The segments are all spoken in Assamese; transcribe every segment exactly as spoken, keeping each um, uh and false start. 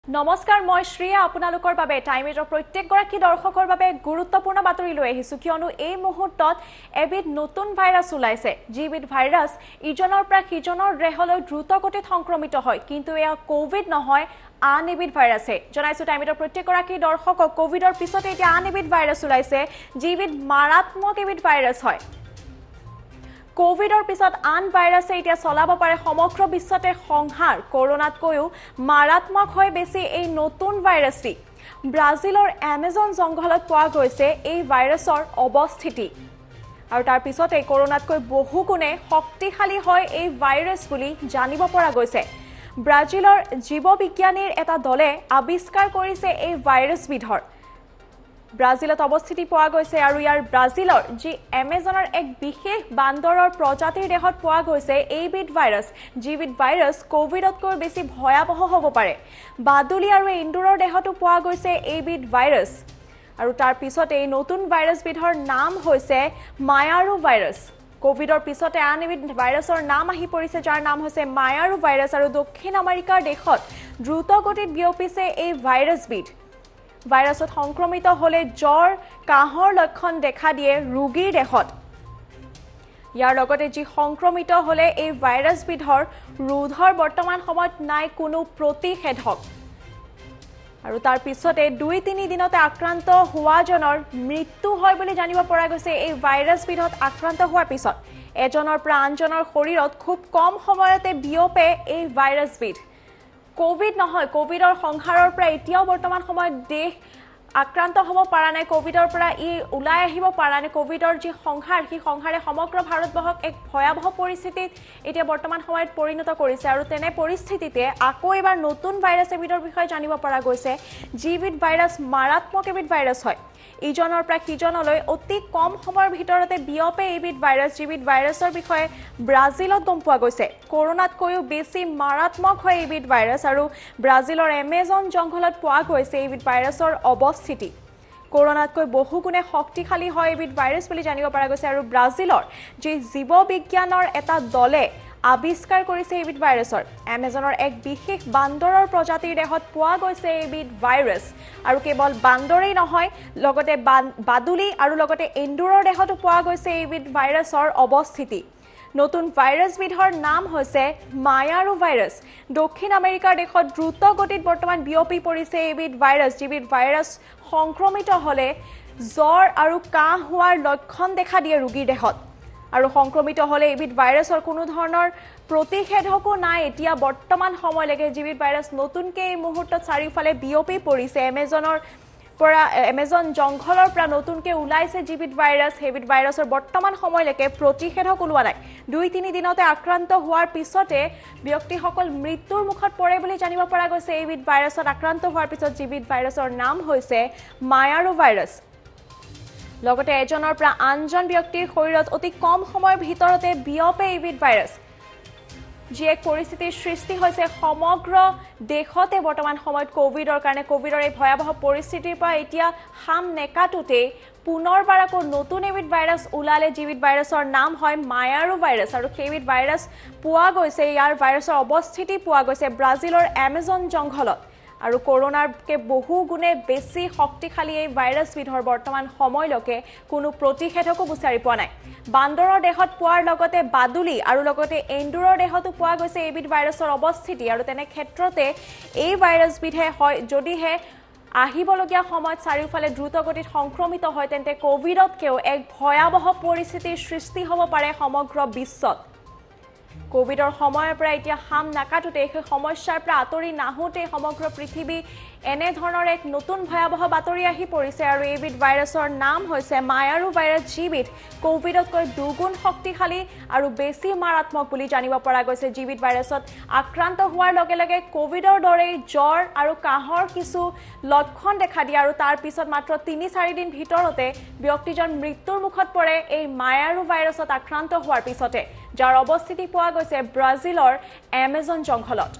নমস্কাৰ মই শ্ৰীয়া আপোনালোকৰ বাবে টাইমেটৰ প্ৰত্যেকগৰাকী দৰ্শকৰ বাবে গুৰুত্বপূৰ্ণ বাতৰি লৈ আহিছো কিয়নো এই মুহূৰ্তত এবিধ নতুন ভাইৰাছ ওলাইছে যিবিধ ভাইৰাছ ইজনৰ পৰা সিজনৰ দেহলৈ দ্ৰুতগতিত সংক্ৰমিত হয় কিন্তু এয়া কোভিড নহয় আন এবিধ ভাইৰাছে জনাইছো টাইমেটৰ প্ৰত্যেকগৰাকী দৰ্শকক কোভিডৰ পিছতে এতিয়া আন এবিধ ভাইৰাছ ওলাইছে যিবিধ মাৰাত্মক এবিধ ভাইৰাছ হয় কোভিডৰ পিছত আন ভাইৰাছে এতিয়া চলাব পাৰে সমগ্ৰ বিশ্বতে সংহাৰ কৰোনাতকৈও মাৰাত্মক হয় বেছি এই নতুন ভাইৰাছটি ব্ৰাজিলৰ এমেজন জংঘলত পোৱা গৈছে এই ভাইৰাছৰ অৱস্থিতি আৰু তাৰ পিছতে কৰোনাতকৈ বহু গুণে শক্তিশালী হয় এই ভাইৰাছ বুলি জানিব পৰা গৈছে ব্ৰাজিলৰ জীৱবিজ্ঞানীৰ এটা দলে আৱিষ্কাৰ কৰিছে এই ভাইৰাছবিধৰ ব্ৰাজিলত অৱস্থিতি পোৱা গৈছে আৰু ইয়াৰ ব্ৰাজিলৰ যি এমেজনৰ এক বিশেষ বান্দৰৰ প্ৰজাতিৰ দেহত পোৱা গৈছে এইবিধ ভাইৰাছ যিবিধ ভাইৰাছ কোভিডতকৈ বেছি ভয়াৱহ হ'ব পাৰে বাদুলি আৰু এন্দুৰৰ দেহতো পোৱা গৈছে এইবিধ ভাইৰাছ আৰু তাৰ পিছতে এই নতুন ভাইৰাছবিধৰ নাম হৈছে মায়াৰু ভাইৰাছ কোভিডৰ পিছতে আন এবিধ ভাইৰাছৰ নাম আহি পৰিছে যাৰ নাম হৈছে মায়াৰু ভাইৰাছ আৰু দক্ষিণ আমেৰিকাৰ দেশত দ্ৰুতগতিত বিয়পিছে এই ভাইৰাছবিধ ভাইৰাছত সংক্ৰমিত হলে জ্বৰ কাহৰ লক্ষণ দেখা দিয়ে ৰোগীৰ দেহত ইয়াৰ লগতে যি সংক্ৰমিত হলে এই ভাইৰাছবিধৰ ৰোধৰ বৰ্তমান সময়ত নাই কোনো প্ৰতিষেধক আৰু তাৰ পিছতে দুই তিনি দিনতে আক্ৰান্ত হোৱাজনৰ মৃত্যু হয় বুলি জানিব পৰা গৈছে এই ভাইৰাছবিধত আক্ৰান্ত হোৱাৰ পিছত এজনৰ পৰা আনজনৰ শৰীৰত খুব কম সময়তে বিয়পে এই ভাইৰাছবিধ কোভিড নহয় কোভিডৰ সংহাৰৰ পৰা এতিয়াও বৰ্তমান সময়ত দেশ আক্ৰান্ত হ'ব পৰা নাই কোভিডৰ পৰা ই ওলাই আহিব পৰা নাই কোভিডৰ যি সংহাৰ সেই সংহাৰে সমগ্ৰ ভাৰতবৰ্ষক এক ভয়াৱহ পৰিস্থিতিত এতিয়া বৰ্তমান সময়ত পৰিণত কৰিছে আৰু তেনে পৰিস্থিতিতে আকৌ এবাৰ নতুন ভাইৰাছ এবিধৰ বিষয়ে জানিব পৰা গৈছে যিবিধ ভাইৰাছ মাৰাত্মক এবিধ ভাইৰাছ হয় ইজনৰ পৰা সিজনলৈ অতি কম সময়ৰ ভিতৰতে বিয়পে এইবিধ ভাইৰাছ যিবিধ ভাইৰাছৰ বিষয়ে ব্ৰাজিলত গম পোৱা গৈছে কৰোনাতকৈও বেছি মাৰাত্মক হয় এইবিধ ভাইৰাছ আৰু ব্ৰাজিলৰ এমেজন জংঘলত পোৱা গৈছে এইবিধ ভাইৰাছৰ অৱস্থিতি কৰোনাতকৈ বহু গুণে শক্তিশালী হয় এইবিধ ভাইৰাছ বুলি জানিব পৰা গৈছে আৰু ব্ৰাজিলৰ যি জীৱবিজ্ঞানৰ এটা দলে আৱিষ্কাৰ কৰিছে এইবিধ ভাইৰাছৰ এমেজনৰ এক বিশেষ বান্দৰৰ প্ৰজাতিৰ দেহত পোৱা গৈছে এইবিধ ভাইৰাছ আৰু কেৱল বান্দৰেই নহয় লগতে বাদুলি আৰু লগতে এন্দুৰৰ দেহতো পোৱা গৈছে এইবিধ ভাইৰাছৰ অৱস্থিতি নতুন ভাইৰাছবিধৰ নাম হৈছে মায়াৰু ভাইৰাছ দক্ষিণ আমেৰিকাৰ দেশত দ্ৰুত গতিত বৰ্তমান বিয়পি পৰিছে এইবিধ ভাইৰাছ যিবিধ ভাইৰাছ সংক্ৰমিত হলে জ্বৰ আৰু কাহ হোৱাৰ লক্ষণ দেখা দিয়ে ৰোগীৰ দেহত আৰু সংক্ৰমিত হলে এইবিধ ভাইৰাছৰ কোনো ধৰণৰ প্ৰতিষেধকো নাই এতিয়া বৰ্তমান সময়লৈকে যিবিধ ভাইৰাছ নতুনকৈ এই মুহূৰ্তত চাৰিওফালে বিয়পি পৰিছে এমেজনৰ পৰা এমেজন জংঘলৰ পৰা নতুনকৈ ওলাইছে যিবিধ ভাইৰাছ সেইবিধ ভাইৰাছৰ বৰ্তমান সময়লৈকে প্ৰতিষেধক ওলোৱা নাই দুই তিনি দিনতে আক্ৰান্ত হোৱাৰ পিছতে ব্যক্তিসকল মৃত্যুৰ মুখত পৰে বুলি জানিব পৰা গৈছে এইবিধ ভাইৰাছত আক্ৰান্ত হোৱাৰ পিছত যিবিধ ভাইৰাছৰ নাম হৈছে মায়াৰু ভাইৰাছ লগতে এজনৰ পৰা আনজন ব্যক্তিৰ শৰীৰত অতি কম সময়ৰ ভিতৰতে বিয়পে এইবিধ ভাইৰাছ যি এক পৰিস্থিতিৰ সৃষ্টি হৈছে সমগ্ৰ দেশতে বৰ্তমান সময়ত কোভিডৰ কাৰণে কোভিডৰ এই ভয়াৱহ পৰিস্থিতিৰ পৰা এতিয়া হাম নেকাটোতে পুনৰবাৰ আকৌ নতুন এবিধ ভাইৰাছ ওলালে যিবিধ ভাইৰাছৰ নাম হয় মায়াৰু ভাইৰাছ আৰু সেইবিধ ভাইৰাছ পোৱা গৈছে ইয়াৰ ভাইৰাছৰ অৱস্থিতি পোৱা গৈছে ব্ৰাজিলৰ এমেজন জংঘলত আৰু কৰোনাৰকে বহু গুণে বেছি শক্তিশালী এই ভাইৰাছবিধৰ বৰ্তমান সময়লৈকে কোনো প্ৰতিষেধকো বিচাৰি পোৱা নাই বান্দৰৰ দেহত পোৱাৰ লগতে বাদুলি আৰু লগতে এন্দুৰৰ দেহতো পোৱা গৈছে এইবিধ ভাইৰাছৰ অৱস্থিতি আৰু তেনে ক্ষেত্ৰতে এই ভাইৰাছবিধে হয় যদিহে আহিবলগীয়া সময়ত চাৰিওফালে দ্ৰুতগতিত সংক্ৰমিত হয় তেন্তে কোভিডতকৈও এক ভয়াৱহ পৰিস্থিতিৰ সৃষ্টি হ'ব পাৰে সমগ্ৰ বিশ্বত কোভিডৰ সময়ৰ পৰা এতিয়া হাম নাকাটোতে সেই সমস্যাৰ পৰা আঁতৰি নাহোঁতে সমগ্ৰ পৃথিৱী এনে ধৰণৰ এক নতুন ভয়াৱহ বাতৰি আহি পৰিছে আৰু এইবিধ ভাইৰাছৰ নাম হৈছে মায়াৰু ভাইৰাছ যিবিধ কোভিডতকৈ দুগুণ শক্তিশালী আৰু বেছি মাৰাত্মক বুলি জানিব পৰা গৈছে যিবিধ ভাইৰাছত আক্ৰান্ত হোৱাৰ লগে লগে কোভিডৰ দৰেই জ্বৰ আৰু কাহৰ কিছু লক্ষণ দেখা দিয়ে আৰু তাৰ পিছত মাত্ৰ তিনি চাৰি দিন ভিতৰতে ব্যক্তিজন মৃত্যুৰ মুখত পৰে এই মায়াৰু ভাইৰাছত আক্ৰান্ত হোৱাৰ পিছতে যাৰ অৱস্থিতি পোৱা গৈছে ব্ৰাজিলৰ এমেজন জংঘলত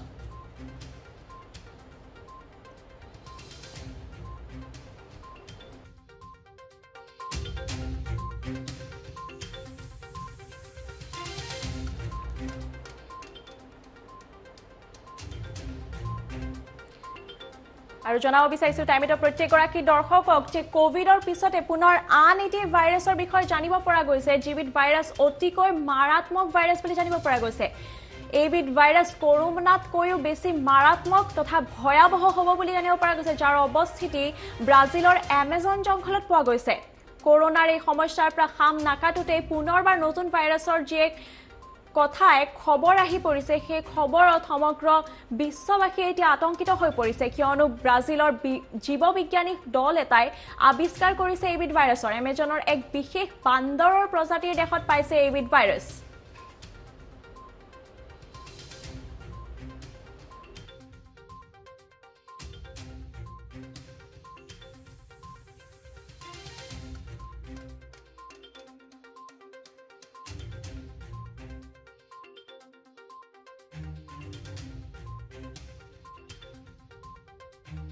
আৰু জনাব বিচাৰিছো টাইমিটৰ প্ৰত্যেকগৰাকী দৰ্শকক যে কোভিডৰ পিছতে পুনৰ আন এটি ভাইৰাছৰ বিষয়ে জানিব পৰা গৈছে যিবিধ ভাইৰাছ অতিকৈ মাৰাত্মক ভাইৰাছ বুলি জানিব পৰা গৈছে এইবিধ ভাইৰাছ কৰোনাতকৈও বেছি মাৰাত্মক তথা ভয়াৱহ হ'ব বুলি জানিব পৰা গৈছে যাৰ অৱস্থিতি ব্ৰাজিলৰ এমেজন জংঘলত পোৱা গৈছে কৰোনাৰ এই সমস্যাৰ পৰা খাম নাকাটোতে পুনৰবাৰ নতুন ভাইৰাছৰ যি এক কথা এক খবৰ আহি পৰিছে সেই খবৰত সমগ্ৰ বিশ্ববাসী এতিয়া আতংকিত হৈ পৰিছে কিয়নো ব্ৰাজিলৰ জীৱবিজ্ঞানী দল এটাই আৱিষ্কাৰ কৰিছে এইবিধ ভাইৰাছৰ এমেজনৰ এক বিশেষ বান্দৰৰ প্ৰজাতিৰ দেশত পাইছে এইবিধ ভাইৰাছ